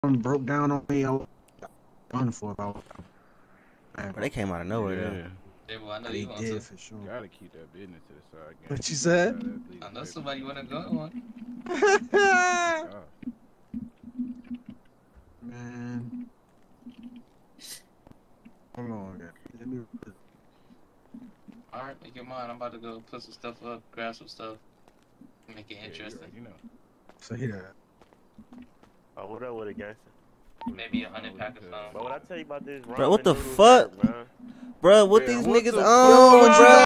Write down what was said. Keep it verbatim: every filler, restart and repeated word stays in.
broke down on me. I was done for about. Man, Bro, they came out of nowhere Yeah. though. Yeah, well, I know they you want did to. for sure. Gotta keep that business to the side. Gang. What you said? I know somebody want to go on. Oh. Man. Hold on, guys. Let me. All right, make your mind. I'm about to go put some stuff up, grab some stuff, make it Yeah, interesting. you know. Say that. Oh, what up with it, gangster? Maybe a hundred pack of But some. But what I tell you about this Bro, what the ramen noodle fuck? here, bro? Bro, what Man, these what niggas the on, fuck? bro?